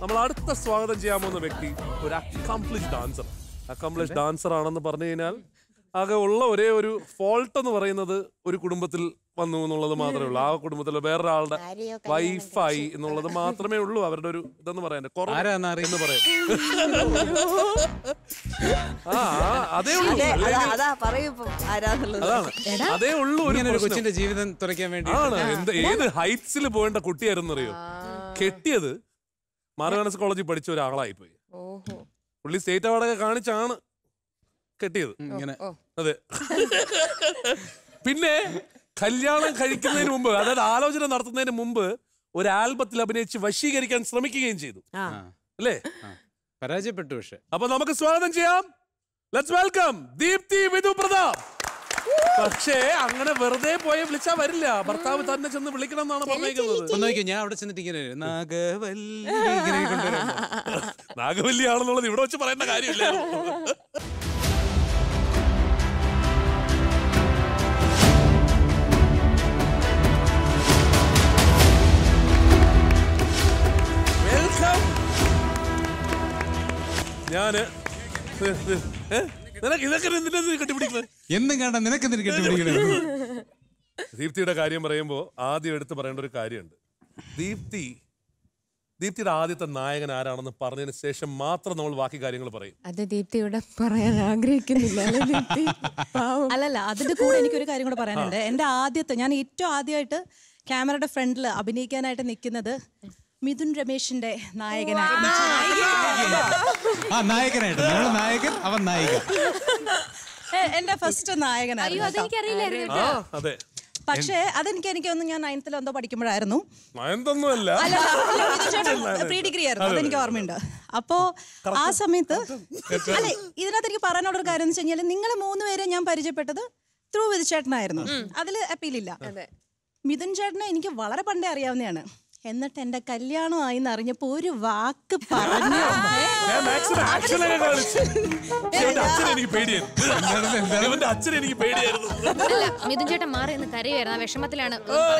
നമ്മൾ അടുത്ത സ്വാഗതം ചെയ്യാൻ പോകുന്ന വ്യക്തി ഒരു അക്കംപ്ലിഷ് ഡാൻസർ ആണെന്ന് പറഞ്ഞു കഴിഞ്ഞാൽ ആകെ ഉള്ള ഒരേ ഒരു ഫോൾട്ട് എന്ന് പറയുന്നത് ഒരു കുടുംബത്തിൽ വന്നു എന്നുള്ളത് മാത്രമേ ഉള്ളൂ. ആ കുടുംബത്തിലെ വേറൊരാളുടെ വൈഫായി എന്നുള്ളത് മാത്രമേ ഉള്ളൂ അവരുടെ ഒരു ഇതെന്ന് പറയാൻ. എന്ന് പറയാം. അതേ ഉള്ളൂ. അതേ ഉള്ളൂ. ഒരു കൊച്ചിന്റെ ജീവിതം തുറയ്ക്കാൻ വേണ്ടി ഏത് ഹൈറ്റ്സിൽ പോകേണ്ട കുട്ടിയായിരുന്നറിയോ? കെട്ടിയത് മാർഗാനസ് കോളേജിൽ പഠിച്ച ഒരാളായി പോയി. പുള്ളി സ്റ്റേറ്റ് അവാർഡൊക്കെ കാണിച്ചാണ് കെട്ടിയത്. അതെ. പിന്നെ കല്യാണം കഴിക്കുന്നതിന് മുമ്പ്, അതായത് ആലോചന നടത്തുന്നതിന് മുമ്പ് ഒരു ആൽബത്തിൽ അഭിനയിച്ച് വശീകരിക്കാൻ ശ്രമിക്കുകയും ചെയ്തു. അല്ലേ? പരാജയപ്പെട്ടു. പക്ഷെ അപ്പൊ നമുക്ക് സ്വാഗതം ചെയ്യാം. Let's welcome Deepthi Vidhu Prathap. പക്ഷേ അങ്ങനെ വെറുതെ പോയി വിളിച്ചാ വരില്ല. ഭർത്താവ് തന്നെ ചെന്ന് വിളിക്കണം എന്നാണ് പറഞ്ഞേക്കുന്നത്. ഞാൻ അവിടെ ചെന്നിട്ട് നാഗവല്ലി ആണെന്നുള്ളത് ഇവിടെ വെച്ച് പറയേണ്ട കാര്യമില്ല. ഞാന് ദീപ്തിയുടെ കാര്യം പറയുമ്പോ ആദ്യം എടുത്ത് പറയേണ്ട ഒരു കാര്യമുണ്ട്. ദീപ്തിയുടെ ആദ്യത്തെ നായകൻ ആരാണെന്ന് പറഞ്ഞതിന് ശേഷം മാത്രം നമ്മൾ ബാക്കി കാര്യങ്ങൾ പറയും. അത് ദീപ്തിയുടെ പറയാൻ ആഗ്രഹിക്കുന്നില്ല. അല്ലല്ല, അതിന്റെ കൂടെ എനിക്കൊരു കാര്യം കൂടെ പറയാനുണ്ട്. എന്റെ ആദ്യത്തെ, ഞാൻ ഏറ്റവും ആദ്യമായിട്ട് ക്യാമറയുടെ ഫ്രണ്ടിൽ അഭിനയിക്കാനായിട്ട് നിൽക്കുന്നത് മിഥുൻ രമേശിന്റെ നായകനായിട്ട്. എന്റെ ഫസ്റ്റ് നായകനായിരുന്നു. പക്ഷേ എനിക്കൊന്നും ഞാൻ 9th എന്തോ പഠിക്കുമ്പോഴായിരുന്നു. പ്രീ ഡിഗ്രി ആയിരുന്നു, അതെനിക്ക് ഓർമ്മയുണ്ട്. അപ്പോ ആ സമയത്ത് അല്ലെ, ഇതിനകത്ത് എനിക്ക് പറയാനുള്ളൊരു കാര്യം എന്ന് വെച്ച് കഴിഞ്ഞാൽ, നിങ്ങൾ 3 പേരെ ഞാൻ പരിചയപ്പെട്ടത് ത്രൂ വിധു ചേട്ടനായിരുന്നു. അതിൽ അപ്പീലില്ല. മിഥുൻ ചേട്ടനെ എനിക്ക് വളരെ പണ്ടേ അറിയാവുന്നതാണ്. എന്നിട്ട് എന്റെ കല്യാണമായി എന്നറിഞ്ഞപ്പോ ഒരു വാക്ക് പറഞ്ഞു. മിഥുൻ ചേട്ടൻ മാറി എന്ന് കരയായിരുന്നു. വിഷമത്തിലാണ്.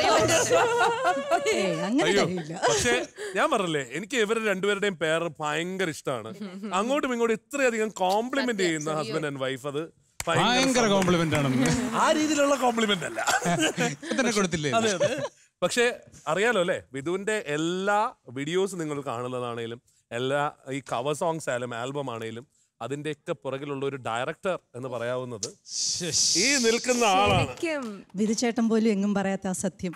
പക്ഷേ ഞാൻ പറഞ്ഞില്ലേ, എനിക്ക് ഇവർ രണ്ടുപേരുടെയും പേര് ഭയങ്കര ഇഷ്ടമാണ്. അങ്ങോട്ടും ഇങ്ങോട്ടും ഇത്രയധികം കോംപ്ലിമെന്റ് ചെയ്യുന്ന ഹസ്ബൻഡ് ആൻഡ് വൈഫ്, അത് ഭയങ്കര കോംപ്ലിമെന്റ് ആണ്. ആ രീതിയിലുള്ള കോംപ്ലിമെന്റ് അല്ല കൊടുത്തില്ലേ. അതെ അതെ. പക്ഷെ അറിയാലോ അല്ലെ, വിധുവിന്റെ എല്ലാ വീഡിയോസ് നിങ്ങൾ കാണുന്നതാണേലും, എല്ലാ ഈ കവർ സോങ്സ് ആയാലും ആൽബം ആണേലും, അതിന്റെയൊക്കെ പുറകിലുള്ള ഒരു ഡയറക്ടർ എന്ന് പറയാവുന്നത് ഈ നിൽക്കുന്ന ആളാണ്. വിധു ചേട്ടൻ പോലും എങ്ങും പറയാത്ത അസത്യം.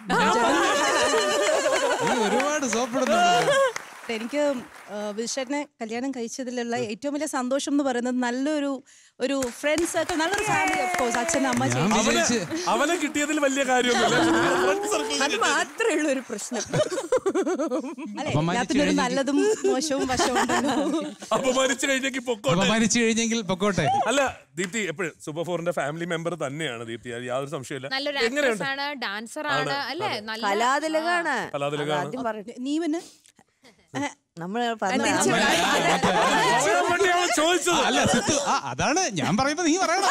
ഒരുപാട് സോപ്പിടുന്നുണ്ട്. എനിക്ക് വിധുചേട്ടനെ കല്യാണം കഴിച്ചതിലുള്ള ഏറ്റവും വലിയ സന്തോഷം എന്ന് പറയുന്നത് നല്ലൊരു ഫ്രണ്ട് സർക്കിൾ, നല്ലൊരു ഫാമിലി. ഓഫ് കോഴ്സ് അച്ഛൻ, അമ്മ, ചേച്ചി. അവനെ കിട്ടിയതിൽ വലിയ കാര്യമൊന്നുമില്ല. അത് മാത്രമേ ഉള്ളൂ ഒരു പ്രശ്നം. അല്ലെ, എല്ലാത്തിനൊരു നല്ലതും മോശവും വശവും. അപമാനിച്ചു കഴിഞ്ഞെങ്കിൽ പൊക്കോട്ടെ. അല്ല ദീപ്തി എപ്പോഴും സൂപ്പർ 4ന്റെ ഫാമിലി മെമ്പർ തന്നെയാണ് ദീപ്തി, യാതൊരു സംശയമില്ല. കലാതിലകാണ്. നീ പിന്നെ അതാണ് ഞാൻ പറയുമ്പോ നീ പറയണം.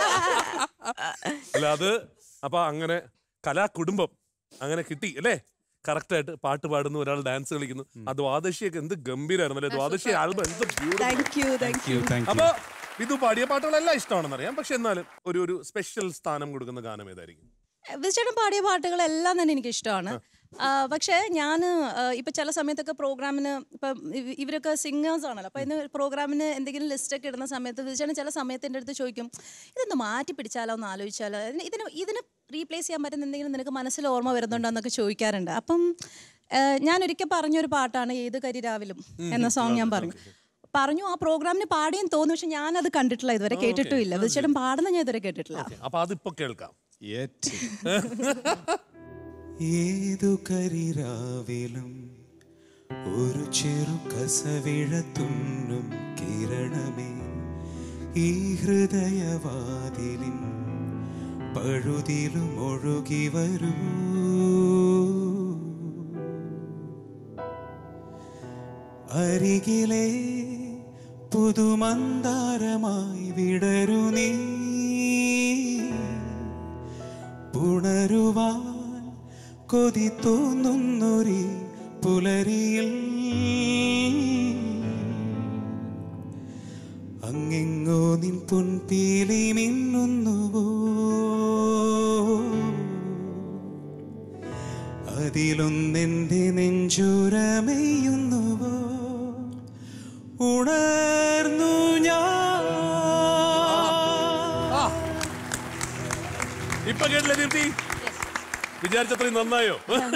അല്ല അത് അപ്പൊ അങ്ങനെ കലാകുടുംബം അങ്ങനെ കിട്ടി അല്ലേ. കറക്റ്റ് ആയിട്ട് പാട്ട് പാടുന്നു, ഒരാൾ ഡാൻസ് കളിക്കുന്നു. ആ ദ്വാദശിയൊക്കെ എന്ത് ഗംഭീരമായിരുന്നു അല്ലെ. ദ്വാദശി ആൽബം എന്ത് ബ്യൂട്ടിഫുൾ. അപ്പൊ വിധു പാടിയ പാട്ടുകളെല്ലാം ഇഷ്ടമാണെന്നറിയാം. പക്ഷെ എന്നാലും ഒരു സ്പെഷ്യൽ സ്ഥാനം കൊടുക്കുന്ന ഗാനം ഏതായിരിക്കും? വിധുചേട്ടൻ പാടിയ പാട്ടുകളെല്ലാം തന്നെ എനിക്ക് ഇഷ്ടമാണ്. പക്ഷേ ഞാൻ ഇപ്പം ചില സമയത്തൊക്കെ പ്രോഗ്രാമിന്, ഇപ്പം ഇവരൊക്കെ സിംഗേഴ്സ് ആണല്ലോ, അപ്പോൾ ഇന്ന് പ്രോഗ്രാമിന് എന്തെങ്കിലും ലിസ്റ്റൊക്കെ ഇടുന്ന സമയത്ത് വിധുചേട്ടൻ ചില സമയത്ത് എൻ്റെ അടുത്ത് ചോദിക്കും, ഇതൊന്ന് മാറ്റി പിടിച്ചാലോ, ഒന്ന് ആലോചിച്ചാലോ, ഇതിന് റീപ്ലേസ് ചെയ്യാൻ പറ്റുന്ന എന്തെങ്കിലും നിനക്ക് മനസ്സിൽ ഓർമ്മ വരുന്നുണ്ടോ എന്നൊക്കെ ചോദിക്കാറുണ്ട്. അപ്പം ഞാനൊരിക്കൽ പറഞ്ഞൊരു പാട്ടാണ് ഏത് കരിരാവിലും എന്ന സോങ് ഞാൻ പറഞ്ഞു. ആ പ്രോഗ്രാമിന് പാടിയെന്ന് തോന്നുന്നു. പക്ഷെ ഞാനത് കണ്ടിട്ടില്ല, ഇതുവരെ കേട്ടിട്ടും ഇല്ല. വിധുചേട്ടൻ പാടുന്ന ഞാൻ ഇതുവരെ കേട്ടിട്ടില്ല. അപ്പൊ അതിപ്പോ കേൾക്കാം. ഏതു കരിരാവിലും ഒരു ചെറു കസവിഴ തുന്നും കിരണമേ, ഈ ഹൃദയവാതിലിൻ പഴുതിലും ഒഴുകി വരൂ. അരികിലെ പുതുമന്താരമായി വിടരു നീ, പുണരുവാൻ കൊതി തോന്നുന്നൊരി പുലരിയിൽ അങ്ങെങ്ങോ നിൻ പൊൻപീലി മിന്നുന്നുവോ അതിലൊന്നെൻ്റെ നെഞ്ചുരമെയ്യുന്നുവോ ഉണർന്നു ഞാൻ ഇപ്പൊ കേട്ടില്ലേ ദീപ്തി? വിചാരിച്ചത്രയും നന്നായോ?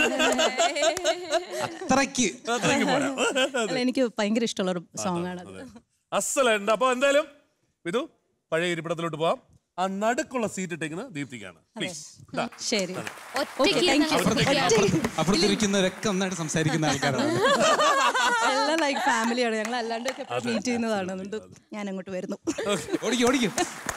അത്രയ്ക്ക് അത്രയ്ക്ക് പോരാ. അല്ല, എനിക്ക് ഭയങ്കര ഇഷ്ടമുള്ള ഒരു സോങ് ആണ് അത്. അസലുണ്ട്. അപ്പൊ എന്തായാലും വിധു പഴയ ഇരിപ്പിടത്തിലോട്ട് പോവാം. ആ നടുക്കുള്ള സീറ്റ് ഇട്ടേക്കുന്നത് ദീപ്തിക്കാണ്. പ്ലീസ്. ശരി. ഒറ്റയ്ക്ക് thank you. അപ്പുറത്തിരിക്കുന്നവരൊക്കെ നന്നായിട്ട് സംസാരിക്കുന്ന ആൾക്കാരാണ്. എല്ലാം ലൈക്ക് ഫാമിലിയാണ്. ഞങ്ങൾ അല്ലാണ്ട് മീറ്റ് ചെയ്യുന്നതാണ്. അതുകൊണ്ട് ഞാൻ അങ്ങോട്ട് വരുന്നു. ഓടിക്കും